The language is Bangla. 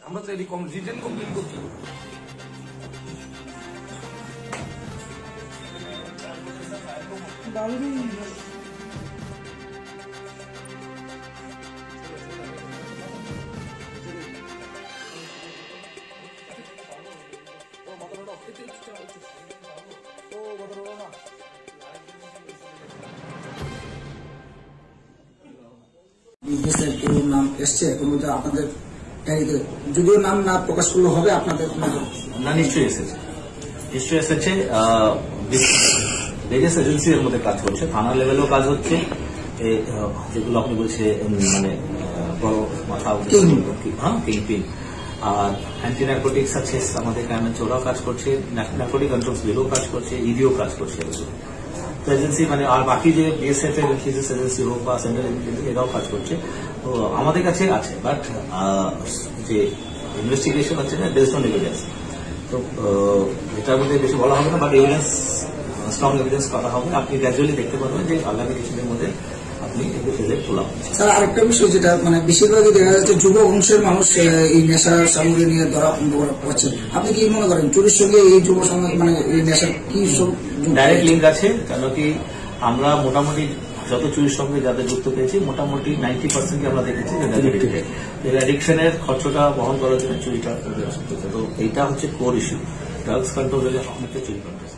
আমরা তো রিটেন কমপ্লেন করছি। নাম এসছে আপনাদের যদিও নাম না প্রকাশ করলে হবে আপনাদের না, নিশ্চয়ই এসেছে। ভেরিয়াস এজেন্সি এর মধ্যে কাজ করছে, থানা লেভেলেও কাজ হচ্ছে, যেগুলো আপনি বলছে মানে বড় মাথা কিংপিন, আর অ্যান্টি নার্কোটিক্স আছে আমাদের ক্রাইমব্রাঞ্চ, ওরাও কাজ করছে, নার্কোটিক কন্ট্রোল ব্যুরো কাজ করছে, ইডিও কাজ করছে। তো এজেন্সি মানে আর বাকি যে বিএসএফ এর ইন্টেলিজেন্স এজেন্সি হোক বা সেন্ট্রাল ইন্টেলিজেন্স এরাও কাজ করছে। তো আমাদের কাছে আছে, বাট যে ইনভেস্টিগেশন হচ্ছে না বেসড অন এভিডেন্স, তো এটার মধ্যে বেশি বলা হবে না, বাট এভিডেন্স স্ট্রং এভিডেন্স করা হবে। আপনি গ্র্যাজুয়ালি দেখতে পারবেন যে আগামী কিছুদিনের মধ্যে আপনি এগুলো ফেলে তোলা হচ্ছে। স্যার আরেকটা বিষয় যেটা মানে বেশিরভাগই দেখা যাচ্ছে যুব বংশের মানুষ এই নেশা সামগ্রী নিয়ে ধরা পড়ছে, আপনি কি মনে করেন চুরির সঙ্গে এই যুব সমাজ মানে এই নেশার কি ডাইরেক্ট লিঙ্ক আছে? কেন কি আমরা মোটামুটি যত চুরির সঙ্গে যাদের যুক্ত পেয়েছি মোটামুটি 90% আমরা দেখেছি যে অ্যাডিকশনের খরচটা বহন করার জন্য চুরিটা। তো এইটা হচ্ছে কোর ইস্যু, ড্রাগস কন্ট্রোল হলে অনেকটা চুরি কন্ট্রোল।